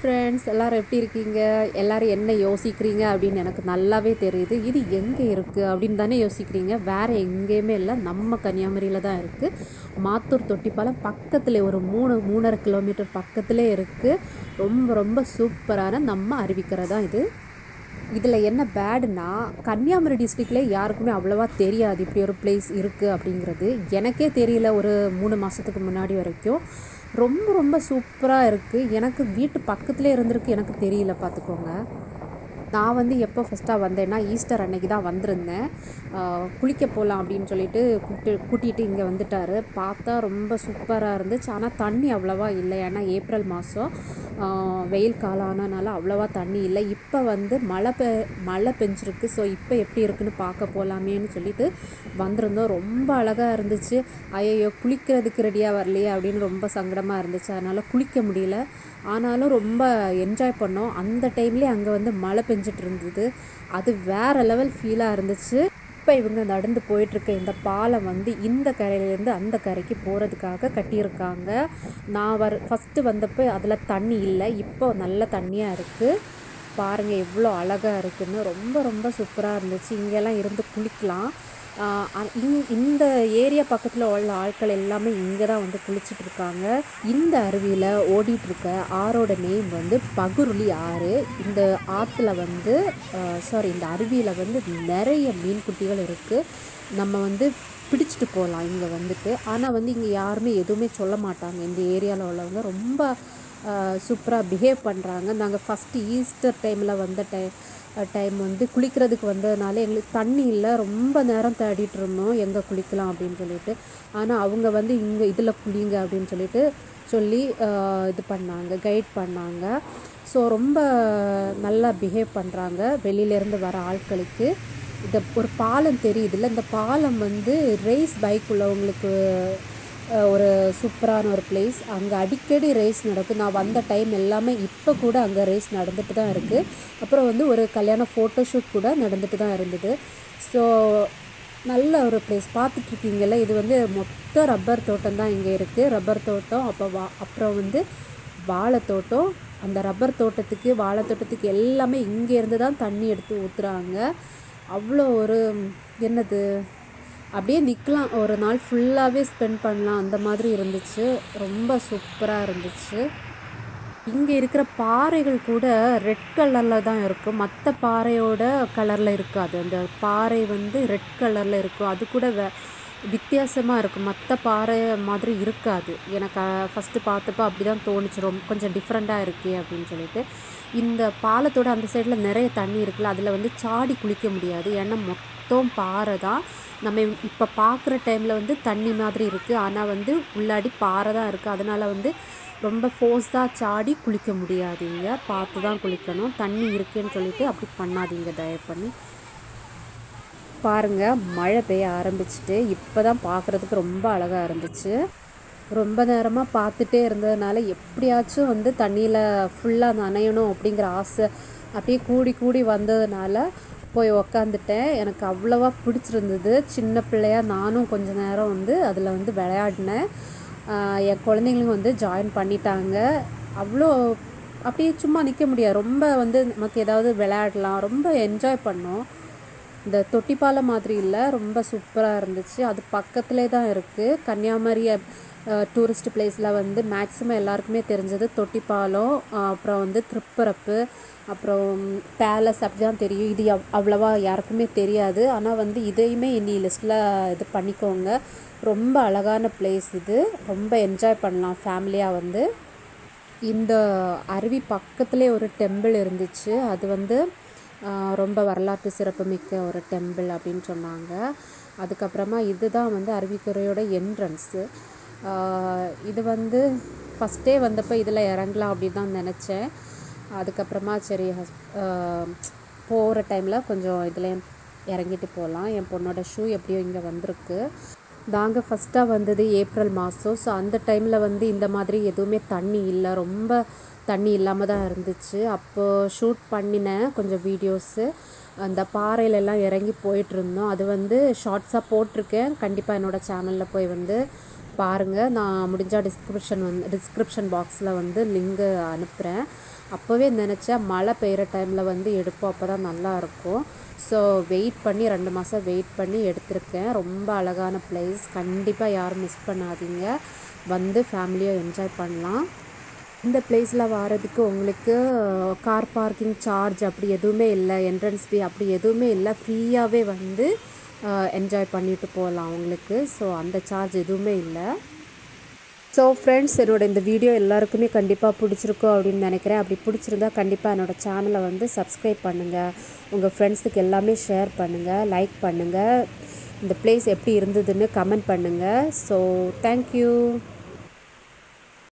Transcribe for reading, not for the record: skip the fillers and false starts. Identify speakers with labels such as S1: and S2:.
S1: Friends, எல்லாரும் எப்படி இருக்கீங்க? எல்லாரும் என்ன யோசிக்கிறீங்க அப்படின்னு எனக்கு நல்லாவே தெரியுது. இது எங்கே இருக்குது அப்படின்னு தானே யோசிக்கிறீங்க. வேறு எங்கேயுமே இல்லை, நம்ம கன்னியாகுமரியில் தான் இருக்குது. மாத்தூர் தொட்டிப்பாலம் பக்கத்தில் ஒரு 3-3.5 கிலோமீட்டர் பக்கத்திலே இருக்குது. ரொம்ப ரொம்ப சூப்பரான நம்ம அருவிக்கரை தான் இது. இதில் என்ன பேடுனா, கன்னியாகுமரி டிஸ்ட்ரிக்ட்லேயே யாருக்குமே அவ்வளோவா தெரியாது இப்படி ஒரு பிளேஸ் இருக்குது அப்படிங்கிறது. எனக்கே தெரியல ஒரு 3 மாதத்துக்கு முன்னாடி வரைக்கும். ரொம்ப ரொம்ப சூப்பராக இருக்குது. எனக்கு வீட்டு பக்கத்துலேயே இருந்திருக்கு, எனக்கு தெரியல பார்த்துக்கோங்க. நான் எப்போ ஃபஸ்ட்டாக வந்தேன்னா ஈஸ்டர் அன்னைக்கு தான் வந்திருந்தேன். குளிக்க போகலாம் அப்படின்னு சொல்லிட்டு கூட்டிகிட்டு இங்கே வந்துட்டார். பார்த்தா ரொம்ப சூப்பராக இருந்துச்சு. ஆனால் தண்ணி அவ்வளோவா இல்லை, ஏன்னா ஏப்ரல் மாதம் வெயில் காலம் ஆனதுனால அவ்வளோவா தண்ணி இல்லை. இப்போ மழை பெஞ்சிருக்கு. ஸோ இப்போ எப்படி இருக்குன்னு பார்க்க போகலாமேன்னு சொல்லிட்டு வந்திருந்தோம். ரொம்ப அழகாக இருந்துச்சு. ஐயோ, குளிக்கிறதுக்கு ரெடியாக வரலையே அப்படின்னு ரொம்ப சங்கடமாக இருந்துச்சு. அதனால் குளிக்க முடியல. ஆனாலும் ரொம்ப என்ஜாய் பண்ணோம். அந்த டைம்லேயே அங்கே மழை பெஞ்சிட்டு இருந்தது. அது வேறு லெவல் ஃபீலாக இருந்துச்சு. இப்போ இவங்க நடந்து போயிட்டுருக்க இந்த பாலம் இந்த கரையிலேருந்து அந்த கரைக்கு போகிறதுக்காக கட்டியிருக்காங்க. நான் ஃபஸ்ட்டு வந்தப்போ அதில் தண்ணி இல்லை, இப்போ நல்ல தண்ணியாக இருக்குது. பாருங்கள் எவ்வளோ அழகாக இருக்குதுன்னு. ரொம்ப ரொம்ப சூப்பராக இருந்துச்சு. இங்கெல்லாம் இருந்து குளிக்கலாம். இந்த ஏரியா பக்கத்தில் உள்ள ஆட்கள் எல்லாமே இங்கே தான் குளிச்சுட்டு இருக்காங்க. இந்த அருவியில் ஓடிட்டுருக்க ஆறோட நேம் பகுருளி ஆறு. இந்த ஆற்றுல இந்த அருவியில் நிறைய மீன் குட்டிகள் இருக்குது. நம்ம பிடிச்சிட்டு போகலாம் இங்கே ஆனால் இங்கே யாருமே எதுவுமே சொல்ல மாட்டாங்க. இந்த ஏரியாவில் உள்ளவங்க ரொம்ப சூப்பராக பிஹேவ் பண்ணுறாங்க. நாங்கள் ஃபஸ்ட்டு ஈஸ்டர் டைமில் வந்த டைம் குளிக்கிறதுக்கு வந்ததுனால எங்களுக்கு தண்ணி இல்லை. ரொம்ப நேரம் தேடிட்டு இருந்தோம் எங்கே குளிக்கலாம் அப்படின்னு சொல்லிட்டு. ஆனால் அவங்க இங்கே இதில் குளிங்க அப்படின்னு சொல்லி இது பண்ணாங்க, கைட் பண்ணாங்க. ஸோ ரொம்ப நல்லா பிஹேவ் பண்ணுறாங்க வெளியிலேருந்து வர ஆட்களுக்கு. ஒரு பாலம் தெரியுதுல்ல, இந்த பாலம் ரேஸ் பைக் உள்ளவங்களுக்கு ஒரு சூப்பரான ஒரு பிளேஸ். அங்கே அடிக்கடி ரேஸ் நடக்கும். நான் வந்த டைம் எல்லாமே இப்போ கூட அங்கே ரேஸ் நடந்துட்டு தான் இருக்குது. அப்புறம் ஒரு கல்யாண ஃபோட்டோஷூட் கூட நடந்துட்டு தான் இருந்தது. ஸோ நல்ல ஒரு பிளேஸ். பார்த்துட்ருக்கீங்கள, இது மொத்த ரப்பர் தோட்டம் தான் இங்கே இருக்குது. ரப்பர் தோட்டம், அப்புறம் வாழைத்தோட்டம். அந்த ரப்பர் தோட்டத்துக்கு வாழைத்தோட்டத்துக்கு எல்லாமே இங்கேருந்து தான் தண்ணி எடுத்து ஊற்றுறாங்க. அவ்வளோ ஒரு அப்படியே நிற்கலாம், ஒரு நாள் ஃபுல்லாகவே ஸ்பெண்ட் பண்ணலாம், அந்த மாதிரி இருந்துச்சு. ரொம்ப சூப்பராக இருந்துச்சு. இங்கே இருக்கிற பாறைகள் கூட ரெட் கலரில் தான் இருக்கும். மற்ற பாறையோட கலரில் இருக்காது. அந்த பாறை ரெட் கலரில் இருக்கும். அது கூட வித்தியாசமாக இருக்கும். மற்ற பாறை மாதிரி இருக்காது. எனக்கு ஃபஸ்ட்டு பார்த்தப்போ அப்படி தான் தோணுச்சு, ரொம்ப கொஞ்சம் டிஃப்ரெண்ட்டாக இருக்கே அப்படின்னு சொல்லிட்டு. இந்த பாலத்தோட அந்த சைடில் நிறைய தண்ணி இருக்குல்ல, அதில் சாடி குளிக்க முடியாது, ஏன்னா மொத்தம் பாறை தான். நம்ம இப்போ பார்க்குற டைமில் தண்ணி மாதிரி இருக்குது, ஆனால் உள்ளாடி பாறை தான் இருக்குது. அதனால் ரொம்ப ஃபோர்ஸாக சாடி குளிக்க முடியாதீங்க, பார்த்து தான் குளிக்கணும். தண்ணி இருக்குன்னு சொல்லிட்டு அப்படி பண்ணாதீங்க தயவு பண்ணி. பாருங்கள், மழை பெய்ய ஆரம்பிச்சிட்டு இப்போ தான் பார்க்குறதுக்கு ரொம்ப அழகாக இருந்துச்சு. ரொம்ப நேரமாக பார்த்துட்டே இருந்ததுனால எப்படியாச்சும் தண்ணியில் ஃபுல்லாக நனையணும் அப்படிங்கிற ஆசை அப்படியே கூடி கூடி வந்ததுனால போய் உக்காந்துட்டேன். எனக்கு அவ்வளோவா பிடிச்சிருந்தது. சின்ன பிள்ளையாக நானும் கொஞ்ச நேரம் அதில் விளையாடினேன். என் குழந்தைங்களும் ஜாயின் பண்ணிட்டாங்க. அவ்வளோ அப்படியே சும்மா நிற்க முடியாது. ரொம்ப நமக்கு ஏதாவது விளையாடலாம், ரொம்ப என்ஜாய் பண்ணோம். இந்த தொட்டிப்பாலம் மாதிரி இல்லை, ரொம்ப சூப்பராக இருந்துச்சு. அது பக்கத்துலேயே தான் இருக்குது. கன்னியாகுமரி டூரிஸ்ட் பிளேஸில் மேக்ஸிமம் எல்லாருக்குமே தெரிஞ்சது தொட்டிப்பாலம், அப்புறம் திருப்பரப்பு, அப்புறம் பேலஸ், அப்படி தான் தெரியும். இது அவ்வளோவா யாருக்குமே தெரியாது. ஆனால் இதையுமே இனி லிஸ்ட்டில் இது பண்ணிக்கோங்க. ரொம்ப அழகான பிளேஸ் இது. ரொம்ப என்ஜாய் பண்ணலாம் ஃபேமிலியாக. இந்த அருவி பக்கத்துலேயே ஒரு டெம்பிள் இருந்துச்சு. அது ரொம்ப வரலாற்று சிறப்புமிக்க ஒரு டெம்பிள் அப்படின்னு சொன்னாங்க. அதுக்கப்புறமா இதுதான் அருவிக்கரையோட என்ட்ரன்ஸு. இது ஃபஸ்ட்டே வந்தப்போ இதில் இறங்கலாம் அப்படின்னு தான் நினச்சேன். அதுக்கப்புறமா சரி போகிற டைமில் கொஞ்சம் இதில் இறங்கிட்டு போகலாம். என் பொண்ணோட ஷூ எப்படியோ இங்கே வந்திருக்கு. நாங்கள் ஃபஸ்ட்டாக வந்தது ஏப்ரல் மாதம். ஸோ அந்த டைமில் இந்த மாதிரி எதுவுமே தண்ணி இல்லை, ரொம்ப தண்ணி இல்லாமல் தான் இருந்துச்சு. அப்போது ஷூட் பண்ணினேன் கொஞ்சம் வீடியோஸு. அந்த பாறையிலெல்லாம் இறங்கி போயிட்டுருந்தோம். அது ஷார்ட்ஸாக போட்டிருக்கேன். கண்டிப்பாக என்னோடய சேனலில் போய் பாருங்கள். நான் முடிஞ்சால் டிஸ்கிரிப்ஷன் பாக்ஸில் லிங்கு அனுப்புகிறேன். அப்போவே நினச்சேன் மழை பெய்கிற டைமில் வந்து எடுப்போம், அப்போ தான் நல்லாயிருக்கும். ஸோ வெயிட் பண்ணி 2 மாதம் வெயிட் பண்ணி எடுத்திருக்கேன். ரொம்ப அழகான பிளேஸ், கண்டிப்பாக யாரும் மிஸ் பண்ணாதீங்க, வந்து ஃபேமிலியாக என்ஜாய் பண்ணலாம். இந்த பிளேஸில் வாரதுக்கு உங்களுக்கு கார் பார்க்கிங் சார்ஜ் அப்படி எதுவுமே இல்லை, என்ட்ரன்ஸ் ஃபீ அப்படி எதுவுமே இல்லை, ஃப்ரீயாகவே வந்து என்ஜாய் பண்ணிட்டு போகலாம் உங்களுக்கு. ஸோ அந்த சார்ஜ் எதுவுமே இல்லை. ஸோ ஃப்ரெண்ட்ஸ், என்னோட இந்த வீடியோ எல்லாருக்குமே கண்டிப்பாக பிடிச்சிருக்கும் அப்படின்னு நினைக்கிறேன். அப்படி பிடிச்சிருந்தா கண்டிப்பாக என்னோடய சேனலை வந்து சப்ஸ்கிரைப் பண்ணுங்கள், உங்கள் ஃப்ரெண்ட்ஸுக்கு எல்லாமே ஷேர் பண்ணுங்கள், லைக் பண்ணுங்கள், இந்த பிளேஸ் எப்படி இருந்ததுன்னு கமெண்ட் பண்ணுங்கள். So thank you.